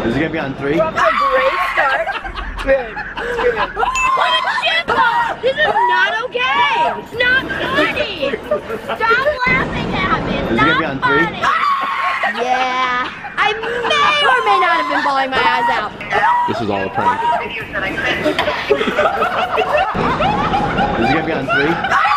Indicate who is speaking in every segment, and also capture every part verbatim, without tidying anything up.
Speaker 1: Is it gonna be on three?
Speaker 2: We're off to a great start. Good. Good. What a shitball! This is not okay! It's not funny! Stop laughing at me! It's
Speaker 1: Is it gonna be
Speaker 2: not
Speaker 1: on three?
Speaker 2: funny! Yeah, I may or may not have been bawling my eyes out.
Speaker 1: This is all a prank. Is it gonna be on three?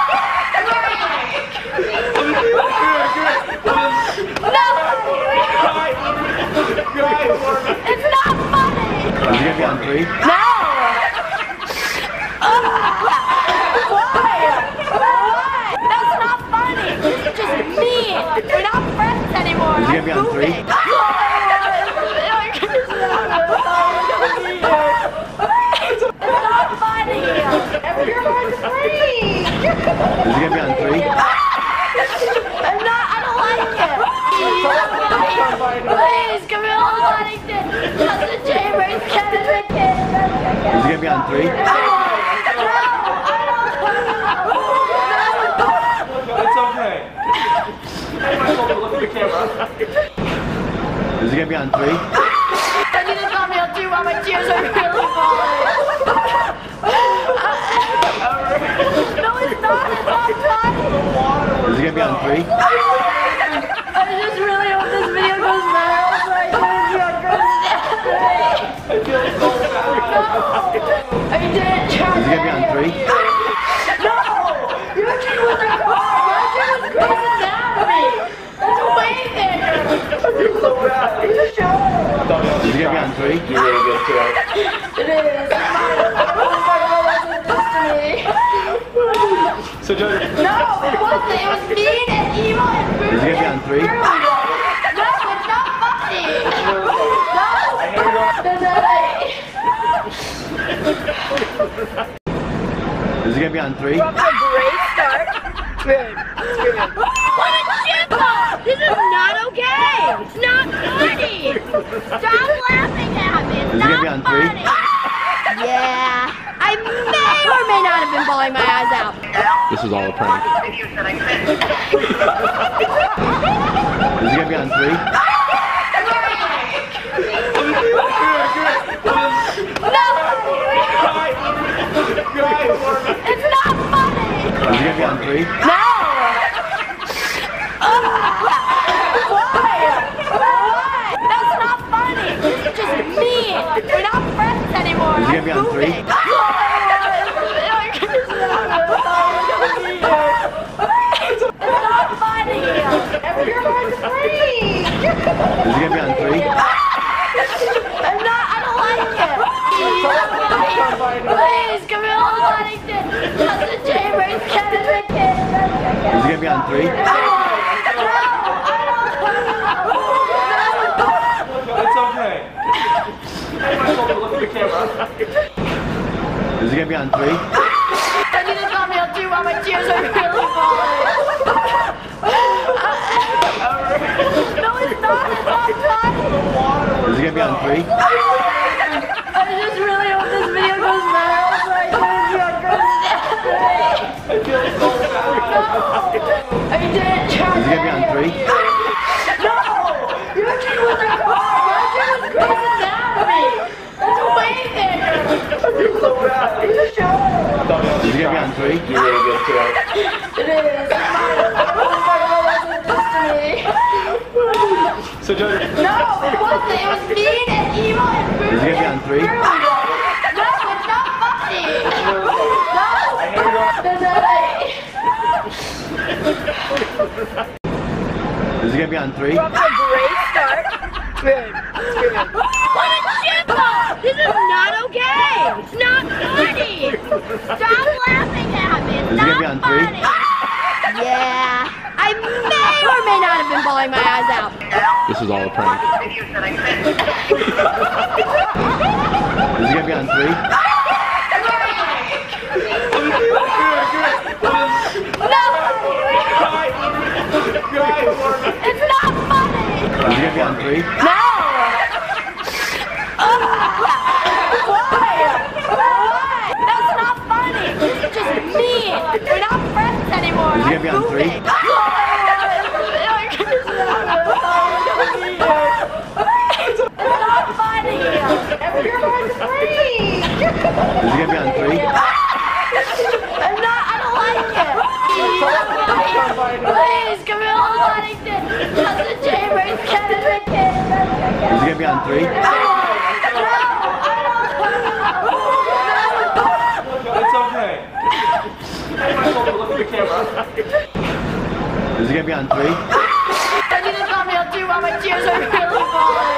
Speaker 2: It's not funny!
Speaker 1: Is it gonna be on three?
Speaker 2: No! Uh, why? Why? That's not funny! It's just mean! We're not friends anymore!
Speaker 1: Is it gonna be on three?
Speaker 2: It's not funny! You're on three!
Speaker 1: Is it gonna be on three?
Speaker 2: I'm not, I don't like it! Please, come here, Huntington! Justin Chambers, Kevin McKinney!
Speaker 1: Is it gonna be on three?
Speaker 3: It's okay. Look at the camera.
Speaker 1: Is it gonna be on three?
Speaker 2: I need a thumbnail too while my tears are really falling. No, it's not. It's not funny.
Speaker 1: Is it gonna be on three?
Speaker 2: I just really hope this video goes viral so I can be on
Speaker 3: I feel so bad.
Speaker 2: No! I didn't try
Speaker 1: Is it gonna be on three?
Speaker 2: No! Your kid was a car! My kid was crazy down to me! That's way bigger!
Speaker 3: I feel so bad.
Speaker 2: Are you sure?
Speaker 1: Is it gonna be on three?
Speaker 3: You're really good too.
Speaker 2: It is. Oh my God, that's this to me.
Speaker 3: So Jojo.
Speaker 2: No, it wasn't. It was mean and evil and rude.
Speaker 1: Is it gonna be on three?
Speaker 2: No, it's not funny. No.
Speaker 1: Is it gonna be on three?
Speaker 2: We're off to a great start. Good. Good. What a shitball! This is not okay! It's not funny! Stop laughing at me! It's
Speaker 1: Is it gonna be
Speaker 2: not
Speaker 1: on three?
Speaker 2: funny! Yeah, I may or may not have been bawling my eyes out.
Speaker 1: This is all a prank. Is it gonna be on three?
Speaker 2: No! It's not funny!
Speaker 1: Is it gonna be on three?
Speaker 2: No! Uh, why? Why? That's not funny! It's just mean! We're not friends anymore!
Speaker 1: Is it gonna be on three?
Speaker 2: It's not funny! You're on three!
Speaker 1: Is it gonna be on three?
Speaker 2: I'm not, I don't like it! Please, come here, Huntington! Justin Chambers, Kevin McKinney!
Speaker 1: Is it gonna be on three?
Speaker 3: It's okay. Look at the camera.
Speaker 1: Is it gonna be on three?
Speaker 2: I need a thumbnail too while my tears are really falling. No, it's not. It's not funny.
Speaker 1: Is it gonna be on three?
Speaker 2: I just really hope this video goes viral so I can be on
Speaker 3: I feel so bad.
Speaker 2: I didn't try
Speaker 1: Is it gonna be on three?
Speaker 2: No! Your kid was a car! My kid was crazy down to me! That's way bigger!
Speaker 3: I feel so bad.
Speaker 2: Are you sure?
Speaker 1: Is it gonna be on three?
Speaker 3: You're really good too.
Speaker 2: It is. Oh my God, that's this to me.
Speaker 3: So Jojo.
Speaker 2: No, it wasn't. It was mean and evil and rude.
Speaker 1: Is it gonna be on three?
Speaker 2: No, it's not funny. No.
Speaker 1: Is it gonna be on three?
Speaker 2: We're off to a great start. Good. Good. What a shitball! This is not okay! It's not funny! Stop laughing at me! It's
Speaker 1: Is it
Speaker 2: not
Speaker 1: gonna be on three?
Speaker 2: funny! Yeah, I may or may not have been bawling my eyes out.
Speaker 1: This is all a prank. Is it gonna be on three?
Speaker 2: No! It's not funny!
Speaker 1: Is it gonna be on three?
Speaker 2: No! Uh, why? Why? That's not funny! It's just mean! We're not friends anymore!
Speaker 1: Is it gonna be on three?
Speaker 2: It's not funny!
Speaker 1: be on three?
Speaker 3: It's okay. Look at the camera.
Speaker 1: Is it gonna be on three?
Speaker 2: I need to calm down too while my tears are really falling.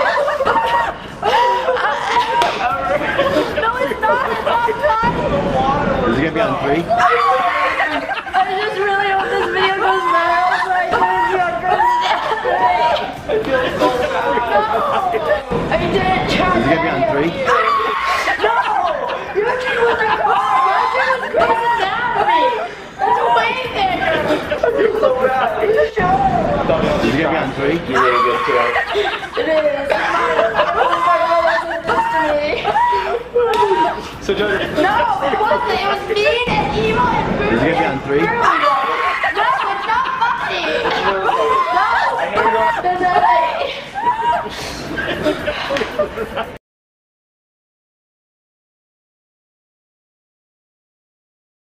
Speaker 2: No, it's not. It's not funny.
Speaker 1: Is it gonna be on three?
Speaker 2: I just really hope this video goes viral so I can be on Christmas.
Speaker 3: I feel so bad.
Speaker 2: I didn't try.
Speaker 1: Is it gonna be on three?
Speaker 2: No! You actually was a car! You actually was cruising down to me! That's way there!
Speaker 3: I feel so bad.
Speaker 2: Are you sure?
Speaker 1: Is it gonna be on three?
Speaker 3: You're really good too.
Speaker 2: It is. Oh my God, that's to me.
Speaker 3: So Jojo.
Speaker 2: No, it wasn't. It was mean and evil and rude.
Speaker 1: Is it gonna be on three?
Speaker 2: No, it's not funny. No, there's no way.